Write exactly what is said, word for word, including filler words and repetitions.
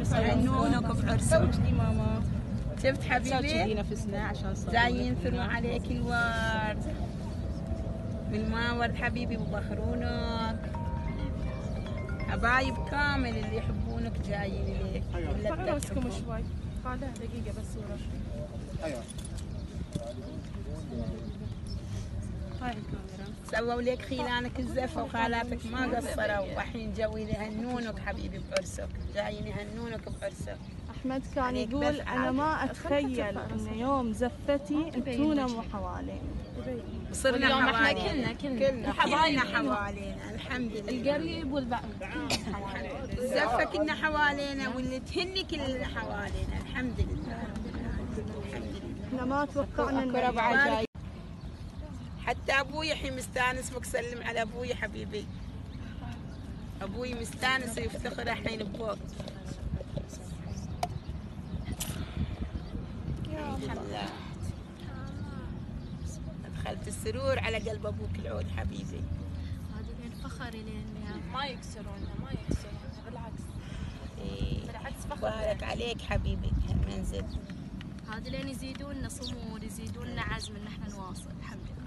يهنونك بعرسك. ماما شفت حبيبي؟ تجينا نفسنا عشان جايين ينثرون عليك الورد بالماورد حبيبي وبخرونك. حبايب كامل اللي يحبونك جايين اليك. ارفعوا راسكم شوي. بعدها دقيقة بس صورة. ايوه. هاي الكاميرا. سووا لك خيلانك الزفة وخالاتك ما قصروا، والحين جو يهنونك حبيبي بعرسك، جايين يهنونك بعرسك. أحمد كان يقول أنا ما أتخيل إن يوم زفتي أنتونا مو حوالينا. صرنا اليوم احنا حوالينا كلنا كلنا حبايبنا حوالينا الحمد لله. القريب والبعيد. الزفة كلنا حوالينا واللي تهني كلنا حوالينا الحمد لله. الحمد لله. إحنا ما توقعنا إن بعد جاي. حتى ابوي الحين مستانس بك. سلم على ابوي حبيبي. ابوي مستانس ويفتخر الحين بوك. الحمد لله. ادخلت السرور على قلب ابوك العود حبيبي. هذا لين فخر لين ما يكسرونه ما يكسرونه بالعكس. إيه. بالعكس فخر. بارك عليك حبيبي هالمنزل. هذا لين يزيدون صمود يزيدون عزم ان احنا نواصل الحمد لله.